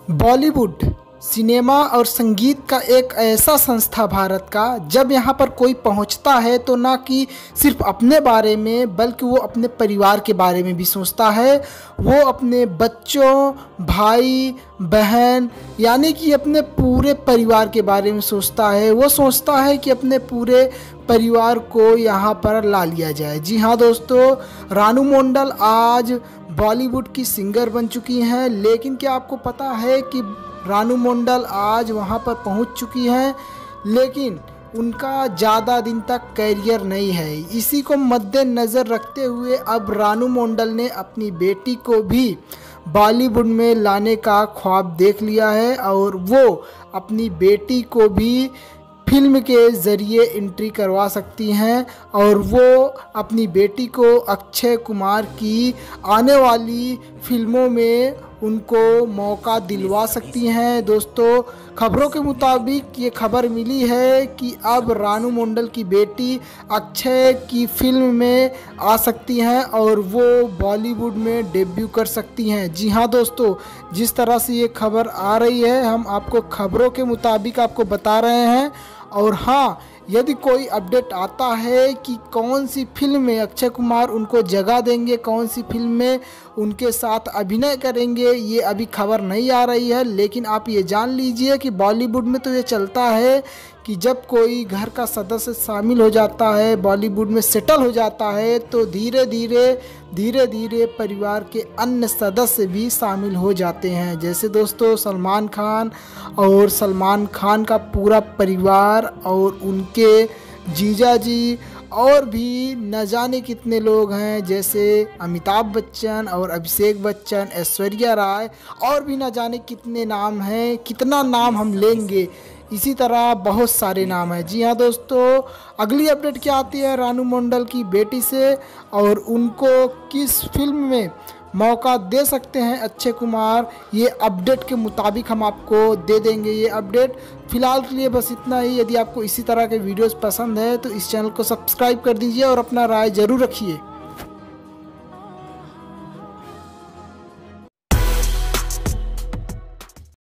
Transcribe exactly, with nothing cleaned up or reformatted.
Bollywood cinema और संगीत का एक ऐसा संस्था भारत का, जब यहाँ पर कोई पहुँचता है तो ना कि सिर्फ अपने बारे में बल्कि वो अपने परिवार के बारे में भी सोचता है। वो अपने बच्चों, भाई बहन यानी कि अपने पूरे परिवार के बारे में सोचता है। वो सोचता है कि अपने पूरे परिवार को यहाँ पर ला लिया जाए। जी हाँ दोस्तों, रानू मंडल आज बॉलीवुड की सिंगर बन चुकी हैं। लेकिन क्या आपको पता है कि रानू मंडल आज वहाँ पर पहुँच चुकी हैं, लेकिन उनका ज़्यादा दिन तक कैरियर नहीं है। इसी को मद्देनज़र रखते हुए अब रानू मंडल ने अपनी बेटी को भी बॉलीवुड में लाने का ख्वाब देख लिया है और वो अपनी बेटी को भी फिल्म के ज़रिए एंट्री करवा सकती हैं और वो अपनी बेटी को अक्षय कुमार की आने वाली फिल्मों में उनको मौका दिलवा सकती हैं। दोस्तों, खबरों के मुताबिक ये खबर मिली है कि अब रानू मंडल की बेटी अक्षय की फिल्म में आ सकती हैं और वो बॉलीवुड में डेब्यू कर सकती हैं। जी हाँ दोस्तों, जिस तरह से ये खबर आ रही है हम आपको खबरों के मुताबिक आपको बता रहे हैं। और हाँ, यदि कोई अपडेट आता है कि कौन सी फिल्म में अक्षय कुमार उनको जगह देंगे, कौन सी फिल्म में उनके साथ अभिनय करेंगे, ये अभी खबर नहीं आ रही है। लेकिन आप ये जान लीजिए कि बॉलीवुड में तो ये चलता है कि जब कोई घर का सदस्य शामिल हो जाता है, बॉलीवुड में सेटल हो जाता है, तो धीरे धीरे धीरे धीरे परिवार के अन्य सदस्य भी शामिल हो जाते हैं। जैसे दोस्तों सलमान खान और सलमान खान का पूरा परिवार और उनके जीजा जी और भी न जाने कितने लोग हैं, जैसे अमिताभ बच्चन और अभिषेक बच्चन, ऐश्वर्या राय और भी न जाने कितने नाम हैं। कितना नाम हम लेंगे, इसी तरह बहुत सारे नाम हैं। जी हाँ दोस्तों, अगली अपडेट क्या आती है रानू मंडल की बेटी से और उनको किस फिल्म में मौका दे सकते हैं अक्षय कुमार, ये अपडेट के मुताबिक हम आपको दे देंगे। ये अपडेट फ़िलहाल के लिए बस इतना ही। यदि आपको इसी तरह के वीडियोस पसंद है तो इस चैनल को सब्सक्राइब कर दीजिए और अपना राय ज़रूर रखिए।